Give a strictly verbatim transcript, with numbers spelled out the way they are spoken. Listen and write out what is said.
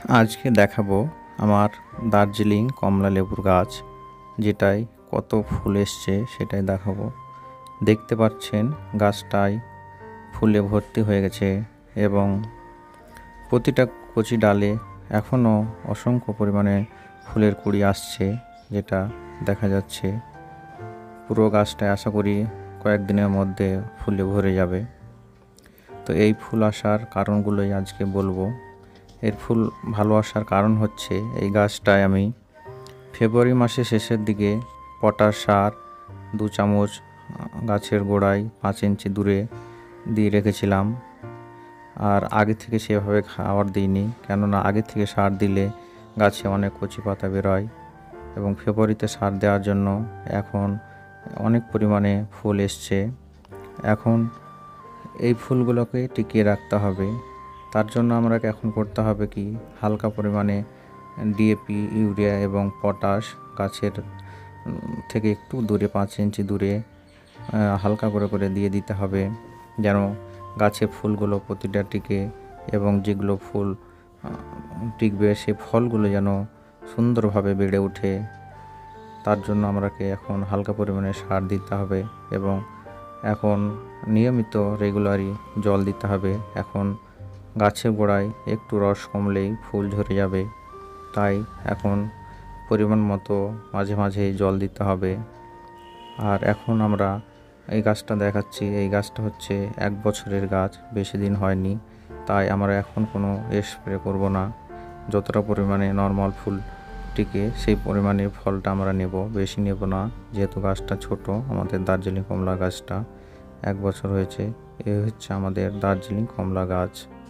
আজকে দেখাবো আমার দার্জিলিং কমলা লেবুর গাছ, যেটায় কত ফুল এসছে সেটাই দেখাবো। দেখতে পাচ্ছেন গাছটায় ফুলে ভর্তি হয়ে গেছে এবং প্রতিটা কচি ডালে এখনও অসংখ্য পরিমাণে ফুলের কুঁড়ি আসছে, যেটা দেখা যাচ্ছে। পুরো গাছটায় আশা করি কয়েকদিনের মধ্যে ফুলে ভরে যাবে। তো এই ফুল আসার কারণগুলোই আজকে বলবো। এর ফুল ভালো আসার কারণ হচ্ছে, এই গাছটায় আমি ফেব্রুয়ারি মাসের শেষের দিকে পটাশ সার দু চামচ গাছের গোড়ায় পাঁচ ইঞ্চি দূরে দিয়ে রেখেছিলাম। আর আগে থেকে সেভাবে খাবার দিইনি, কেননা আগে থেকে সার দিলে গাছে অনেক কচি পাতা বেরোয় এবং ফেব্রুয়ারিতে সার দেওয়ার জন্য এখন অনেক পরিমাণে ফুল এসছে। এখন এই ফুলগুলোকে টিকিয়ে রাখতে হবে। তার জন্য আমরা এখন করতে হবে কি, হালকা পরিমাণে ডিএপি, ইউরিয়া এবং পটাশ গাছের থেকে একটু দূরে পাঁচ ইঞ্চি দূরে হালকা করে করে দিয়ে দিতে হবে, যেন গাছে ফুলগুলো প্রতিটা টিকে এবং যেগুলো ফুল টিকবে সে ফলগুলো যেন সুন্দরভাবে বেড়ে ওঠে। তার জন্য আমাকে এখন হালকা পরিমাণে সার দিতে হবে এবং এখন নিয়মিত রেগুলারই জল দিতে হবে। এখন গাছের গোড়ায় একটু রস কমলেই ফুল ঝরে যাবে, তাই এখন পরিমাণ মতো মাঝে মাঝে জল দিতে হবে। আর এখন আমরা এই গাছটা দেখাচ্ছি, এই গাছটা হচ্ছে এক বছরের গাছ, বেশি দিন হয়নি, তাই আমরা এখন কোনো স্প্রে করব না। যতটা পরিমাণে নর্মাল ফুল টিকে সেই পরিমাণে ফলটা আমরা নেব, বেশি নেব না, যেহেতু গাছটা ছোট। আমাদের দার্জিলিং কমলা গাছটা এক বছর হয়েছে। এ হচ্ছে আমাদের দার্জিলিং কমলা গাছ।